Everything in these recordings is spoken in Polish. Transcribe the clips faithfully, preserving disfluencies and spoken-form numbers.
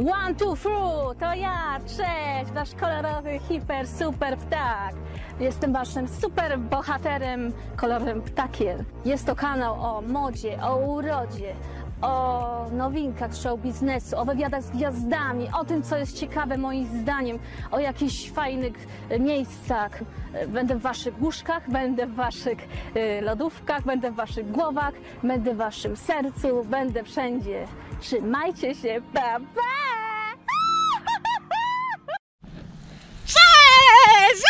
One, two, three, to ja, cześć, wasz kolorowy, hiper, super ptak. Jestem waszym super bohaterem, kolorowym ptakiem. Jest to kanał o modzie, o urodzie, o nowinkach show biznesu, o wywiadach z gwiazdami, o tym, co jest ciekawe moim zdaniem, o jakichś fajnych miejscach. Będę w waszych łóżkach, będę w waszych lodówkach, będę w waszych głowach, będę w waszym sercu, będę wszędzie. Trzymajcie się, pa, pa! Cześć!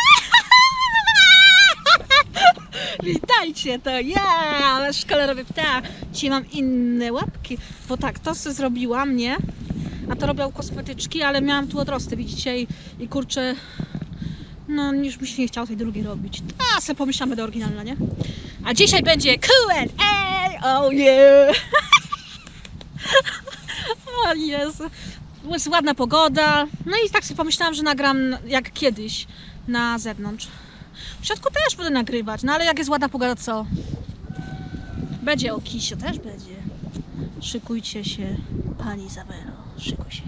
Witajcie, to ja, wasz kolorowy ptak. Dzisiaj mam inne łapki, bo tak, to sobie zrobiłam, nie? A to robią kosmetyczki, ale miałam tu odrosty, widzicie? I, i kurczę, no już mi się nie chciało tej drugiej robić. A, sobie pomyślałam, będę oryginalna, nie? A dzisiaj będzie Q and A, oh yeah! O Jezu, jest ładna pogoda, no i tak sobie pomyślałam, że nagram jak kiedyś na zewnątrz. W środku też będę nagrywać, no ale jak jest ładna pogoda, co? Będzie o Kisio, też będzie. Szykujcie się, pani Izabelo, szykuj się.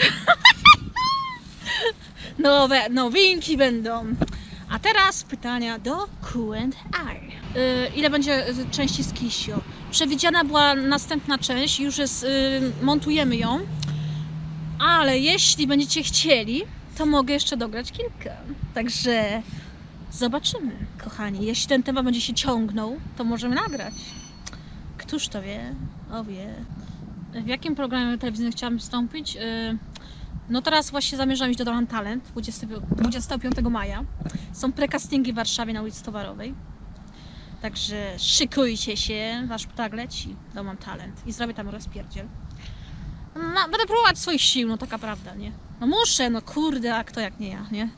Nowe nowinki będą. A teraz pytania do Q and A. Yy, ile będzie części z Kisio? Przewidziana była następna część, już jest, yy, montujemy ją. Ale jeśli będziecie chcieli, to mogę jeszcze dograć kilka. Także zobaczymy, kochani. Jeśli ten temat będzie się ciągnął, to możemy nagrać. Któż to wie? O wie. W jakim programie telewizyjnym chciałam wystąpić? No teraz właśnie zamierzam iść do Dolan Talent dwudziestego piątego maja. Są precastingi w Warszawie na ulicy Towarowej. Także szykujcie się, wasz ptak leci do Mam Talent i zrobię tam rozpierdziel. No, będę próbować swoich sił, no taka prawda, nie? No muszę, no kurde, a kto jak nie ja, nie?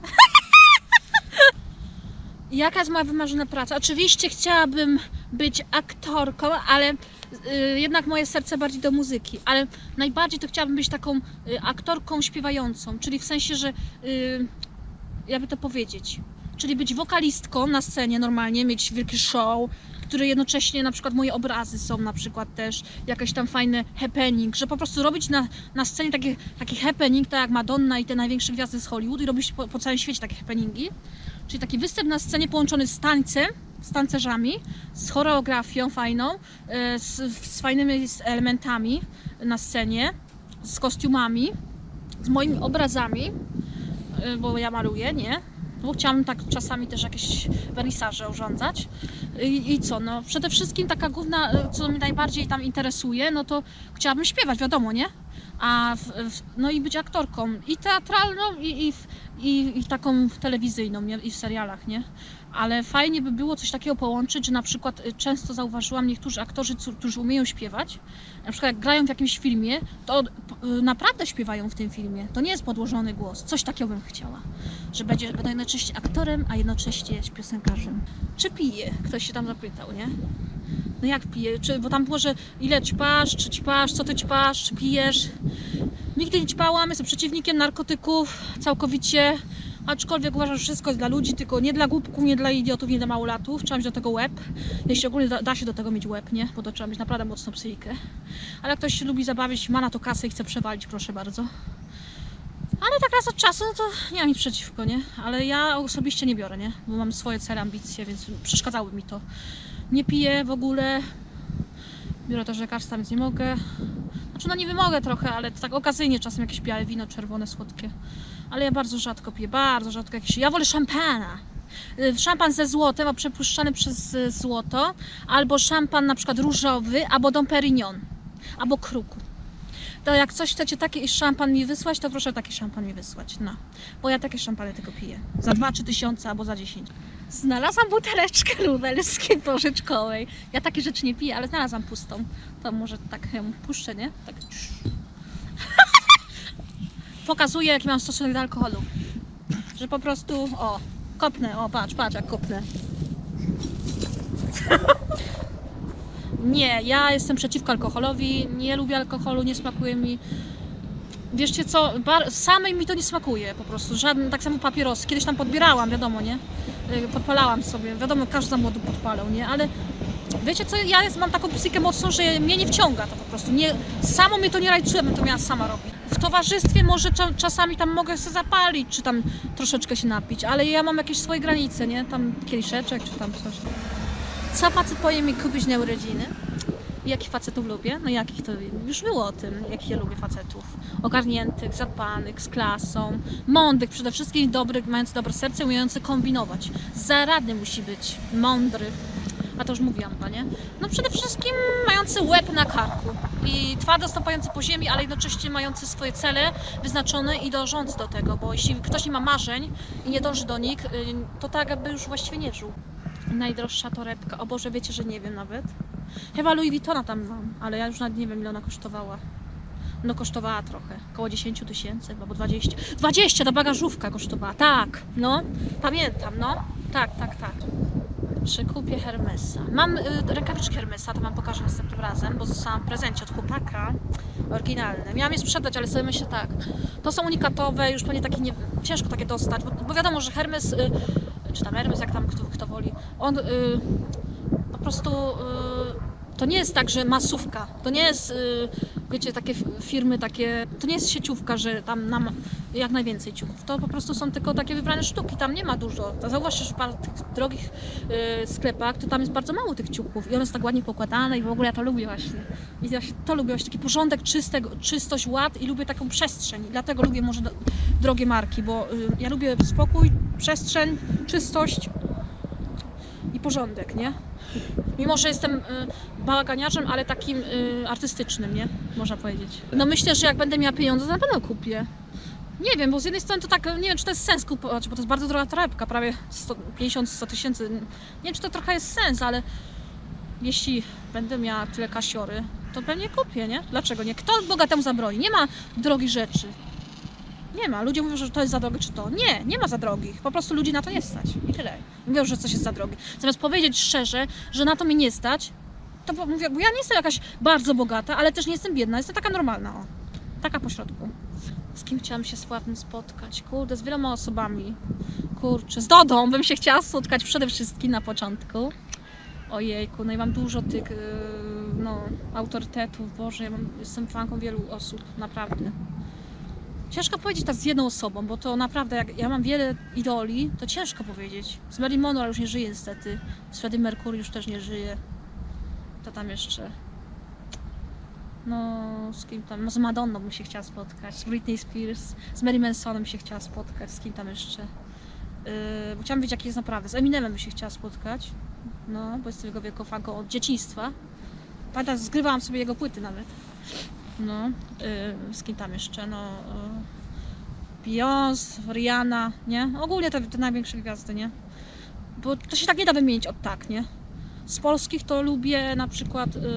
Jaka jest moja wymarzona praca? Oczywiście chciałabym być aktorką, ale y, jednak moje serce bardziej do muzyki. Ale najbardziej to chciałabym być taką y, aktorką śpiewającą, czyli w sensie, że y, jakby to powiedzieć, czyli być wokalistką na scenie normalnie, mieć wielki show, które jednocześnie na przykład moje obrazy są na przykład też jakiś tam fajny happening, że po prostu robić na, na scenie taki, taki happening, tak jak Madonna i te największe gwiazdy z Hollywood i robić po, po całym świecie takie happeningi. Czyli taki występ na scenie połączony z tańcem, z tancerzami, z choreografią fajną, z, z fajnymi elementami na scenie, z kostiumami, z moimi obrazami, bo ja maluję, nie? Bo chciałam tak czasami też jakieś wernisaże urządzać. I, I co, no przede wszystkim taka główna, co mnie najbardziej tam interesuje, no to chciałabym śpiewać, wiadomo, nie? A w, w, no i być aktorką i teatralną i, i, i, i taką telewizyjną, nie? I w serialach, nie? Ale fajnie by było coś takiego połączyć, że na przykład często zauważyłam niektórzy aktorzy, którzy umieją śpiewać, na przykład jak grają w jakimś filmie, to naprawdę śpiewają w tym filmie. To nie jest podłożony głos. Coś takiego bym chciała. Że będzie, będę jednocześnie aktorem, a jednocześnie piosenkarzem. Czy pije? Ktoś się tam zapytał, nie? No jak pije? Czy, bo tam było, że ile ćpasz, czy ćpasz, co ty ćpasz, czy pijesz? Nigdy nie ćpałam, jestem przeciwnikiem narkotyków całkowicie. Aczkolwiek uważam, że wszystko jest dla ludzi, tylko nie dla głupków, nie dla idiotów, nie dla małolatów. Trzeba mieć do tego łeb. Jeśli ogólnie da, da się do tego mieć łeb, nie? Bo to trzeba mieć naprawdę mocną psychikę. Ale jak ktoś się lubi zabawić, ma na to kasę i chce przewalić, proszę bardzo. Ale tak raz od czasu, no to nie mam nic przeciwko, nie? Ale ja osobiście nie biorę, nie? Bo mam swoje cele, ambicje, więc przeszkadzały mi to. Nie piję w ogóle. Biorę też lekarstwa, więc nie mogę. Znaczy no nie mogę trochę, ale tak okazyjnie czasem jakieś białe wino, czerwone, słodkie. Ale ja bardzo rzadko piję, bardzo rzadko jakieś. Ja wolę szampana. Szampan ze złotem, a przepuszczany przez złoto. Albo szampan na przykład różowy, albo Dom Perignon. Albo Kruk. To jak coś chcecie taki szampan mi wysłać, to proszę taki szampan mi wysłać. No. Bo ja takie szampany tylko piję. Za dwa trzy tysiące albo za dziesięć. Znalazłam buteleczkę lubelskiej pożyczkowej. Ja takie rzeczy nie piję, ale znalazłam pustą. To może tak ją puszczę, nie? Tak. Pokazuję, jaki mam stosunek do alkoholu. Że po prostu, o, kopnę, o patrz, patrz jak kopnę. Nie, ja jestem przeciwko alkoholowi, nie lubię alkoholu, nie smakuje mi. Wieszcie co, samej mi to nie smakuje po prostu, żadne, tak samo papierosy. Kiedyś tam podbierałam, wiadomo, nie? Podpalałam sobie, wiadomo, każdy za młodu podpalał, nie? Ale wiecie co, ja jest, mam taką psychikę mocną, że mnie nie wciąga to po prostu. Nie, samo mnie to nie rajcuje, bym to miała sama robić. W towarzystwie może cza, czasami tam mogę się zapalić, czy tam troszeczkę się napić, ale ja mam jakieś swoje granice, nie? Tam kieliszeczek, czy tam coś. Co facet powie mi kupić na urodziny? Jakich facetów lubię? No jakich to już było o tym, jakich ja lubię facetów. Ogarniętych, zadbanych, z klasą, mądrych, przede wszystkim dobrych, mających dobre serce, umiejących kombinować. Zaradny musi być, mądry. A to już mówiłam, nie? No przede wszystkim mający łeb na karku i twardo stąpający po ziemi, ale jednocześnie mający swoje cele wyznaczone i dążący do tego, bo jeśli ktoś nie ma marzeń i nie dąży do nich, to tak jakby już właściwie nie żył. Najdroższa torebka, o Boże, wiecie, że nie wiem nawet. Chyba Louis Vuittona tam mam, ale ja już nawet nie wiem, ile ona kosztowała. No kosztowała trochę, około dziesięć tysięcy, albo dwadzieścia. dwadzieścia, ta bagażówka kosztowała, tak, no, pamiętam, no, tak, tak, tak. Czy kupię Hermesa? Mam y, rękawiczki Hermesa, to wam pokażę następnym razem, bo zostałam w prezencie od chłopaka, oryginalne. Miałam je sprzedać, ale sobie myślę tak, to są unikatowe, już pewnie takie nie, ciężko takie dostać, bo, bo wiadomo, że Hermes, y, czy tam Hermes, jak tam kto, kto woli, on y, po prostu y, to nie jest tak, że masówka, to nie jest, y, wiecie, takie firmy, takie, to nie jest sieciówka, że tam nam jak najwięcej ciuchów, to po prostu są tylko takie wybrane sztuki, tam nie ma dużo. Zauważcie, że w tych drogich y, sklepach, to tam jest bardzo mało tych ciuchów i one są tak ładnie pokładane i w ogóle ja to lubię właśnie. I ja się to lubię, właśnie taki porządek, czystego, czystość, ład i lubię taką przestrzeń. I dlatego lubię może do, drogie marki, bo y, ja lubię spokój, przestrzeń, czystość i porządek, nie? Mimo, że jestem y, bałaganiarzem, ale takim y, artystycznym, nie? Można powiedzieć. No myślę, że jak będę miała pieniądze, to na pewno kupię. Nie wiem, bo z jednej strony to tak, nie wiem, czy to jest sens kupować, bo to jest bardzo droga torebka, prawie sto pięćdziesiąt do stu tysięcy. Nie wiem, czy to trochę jest sens, ale jeśli będę miała tyle kasiory, to pewnie kupię, nie? Dlaczego nie? Kto bogatemu zabroni? Nie ma drogich rzeczy. Nie ma. Ludzie mówią, że to jest za drogie, czy to. Nie, nie ma za drogich. Po prostu ludzi na to nie stać. I tyle. Mówią, że coś jest za drogie. Zamiast powiedzieć szczerze, że na to mnie nie stać, to mówię, bo ja nie jestem jakaś bardzo bogata, ale też nie jestem biedna. Jestem taka normalna, o. Taka pośrodku. Z kim chciałam się sławnym spotkać? Kurde, z wieloma osobami. Kurczę, z Dodą bym się chciała spotkać przede wszystkim na początku. Ojejku, no i mam dużo tych yy, no, autorytetów. Boże, ja mam, jestem fanką wielu osób, naprawdę. Ciężko powiedzieć tak z jedną osobą, bo to naprawdę, jak ja mam wiele idoli, to ciężko powiedzieć. Z Marilyn Monroe już nie żyje niestety, z Freddie Mercury już też nie żyje. To tam jeszcze... No, z kim tam? No, z Madonną bym się chciała spotkać, z Britney Spears, z Mary Mansonem się chciała spotkać, z kim tam jeszcze? Yy, bo chciałam wiedzieć, jaki jest naprawdę. Z Eminemem bym się chciała spotkać, no, bo jestem jego wielką fanką od dzieciństwa. Pamiętam, zgrywałam sobie jego płyty nawet. No, yy, z kim tam jeszcze? No, yy, Beyoncé, Rihanna, nie? Ogólnie te, te największe gwiazdy, nie? Bo to się tak nie da wymienić od tak, nie? Z polskich to lubię na przykład... Yy,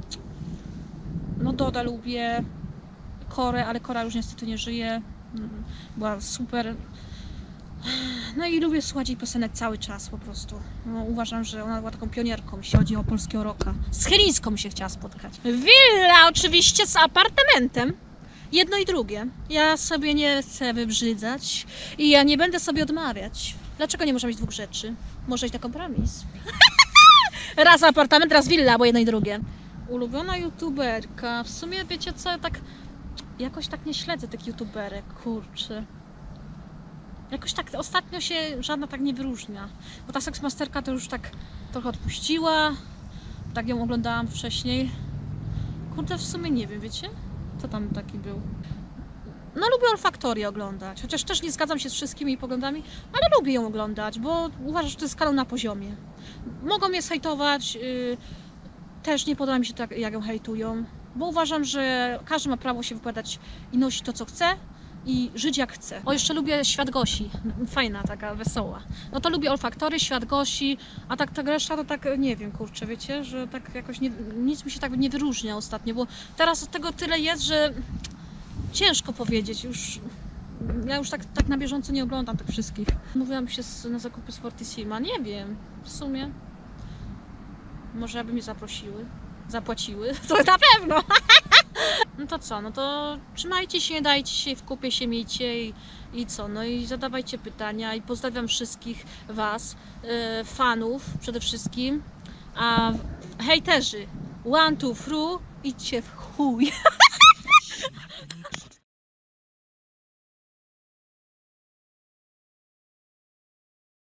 No Doda lubię, Korę, ale Kora już niestety nie żyje, była super. No i lubię słuchać jej piosenek cały czas po prostu. No, uważam, że ona była taką pionierką, jeśli chodzi o polskiego rocka. Z Chylińską się chciała spotkać. Willa oczywiście z apartamentem. Jedno i drugie. Ja sobie nie chcę wybrzydzać i ja nie będę sobie odmawiać. Dlaczego nie można mieć dwóch rzeczy? Może iść na kompromis. Raz apartament, raz willa, bo jedno i drugie. Ulubiona youtuberka. W sumie wiecie co, tak jakoś tak nie śledzę tych youtuberek, kurczę. Jakoś tak ostatnio się żadna tak nie wyróżnia. Bo ta Seksmasterka to już tak trochę odpuściła. Tak ją oglądałam wcześniej. Kurde, w sumie nie wiem, wiecie? Co tam taki był? No lubię Olfaktorię oglądać, chociaż też nie zgadzam się z wszystkimi jej poglądami, ale lubię ją oglądać, bo uważam, że to jest kanał na poziomie. Mogą mnie zhejtować, yy, też nie podoba mi się tak, jak ją hejtują, bo uważam, że każdy ma prawo się wypowiadać i nosić to, co chce i żyć jak chce. O, jeszcze lubię Świat Gosi, fajna, taka wesoła. No to lubię Olfaktory, Świat Gosi, a tak ta reszta to tak, nie wiem, kurczę, wiecie, że tak jakoś nie, nic mi się tak nie wyróżnia ostatnio, bo teraz tego tyle jest, że ciężko powiedzieć, już ja już tak, tak na bieżąco nie oglądam tych wszystkich. Mówiłam się z, na zakupy z Fortissima, nie wiem, w sumie. Może aby mnie zaprosiły, zapłaciły, to na pewno. No to co, no to trzymajcie się, dajcie się, w kupie się miejcie i, i co, no i zadawajcie pytania i pozdrawiam wszystkich was, yy, fanów przede wszystkim, a hejterzy, one, two, through, idźcie w chuj.